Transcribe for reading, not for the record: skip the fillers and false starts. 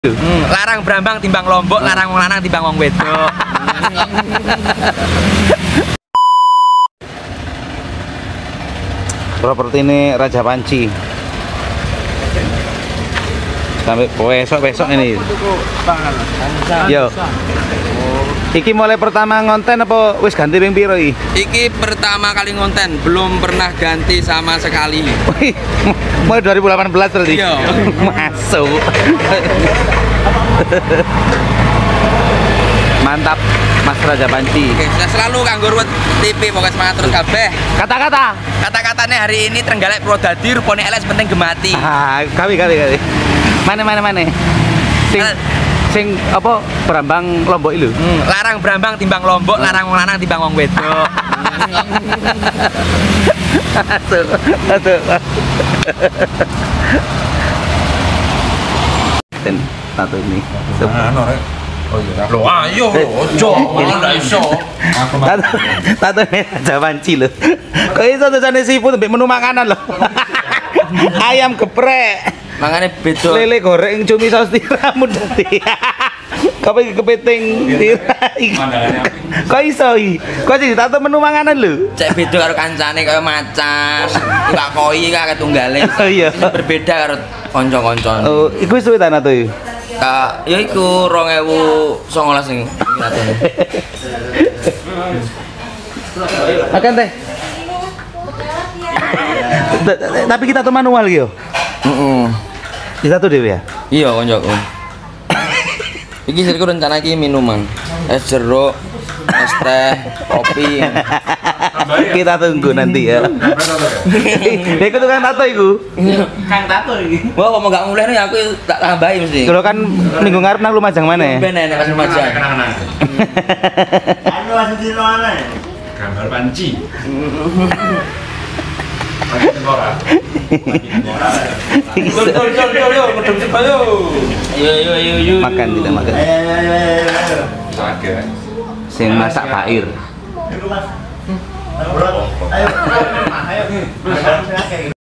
Larang Brambang timbang Lombok, larang wong lanang timbang wong wedok. Properti ini Raja Panci. Sampai besok ini. Yo. Iki mulai pertama ngonten apa wis ganti ping piro iki? Iki pertama kali ngonten, belum pernah ganti sama sekali. Wih, mulai 2018 berarti. Iya. Masuk. Mantap Mas Raja Panci. Oke, saya selalu kanggo ruwet TV pokoknya semangat terus kabeh. Kata-kata. Kata-katanya hari ini Trenggalek Purwodadi rupane elek penting gemati. Kali. Mana. Sing apa Brambang Lombok itu? Larang Brambang timbang Lombok, larang wong lanang timbang wong wedok. Aduh. Dan tato ini. Oh iya. Loh ayo, ojo, malah iso. Tato ini Raja Panci lho. Kok iso tulisane siput mbek menu makanan lho. Ayam geprek. Mangane beda. Lele goreng cumi saus tiram dadi. Kape kepiting tirai. Kok iso iki? Kok jadi tato menu makanan lho. Cek beda karo kancane kaya macan, tukak koi kaya tunggale. Oh iya. Berbeda karo kanca-kancane. Oh, iku wis suwe ta nato iki? Ya iku 2019 sing katone. Makan teh. Tapi kita tuh manual yo. Kita tuh dewe ya. Iya koncoku. Iki sirku rencana iki minuman. Es jeruk, es teh, kopi. Kita tunggu nanti ya. Iku tukang tato iku. Kang tato iki. Wah, kok gak mulai nih aku tak tambahi mesti. Kalau kan minggu ngarep nang Lumajang mana ya? Ben enek pas Lumajang. Anu asli di mana? Gambar Panci. Yo. Makan tidak makan. Sakit. Sing masak Pak Ir. Ayo, Mas. Ayo.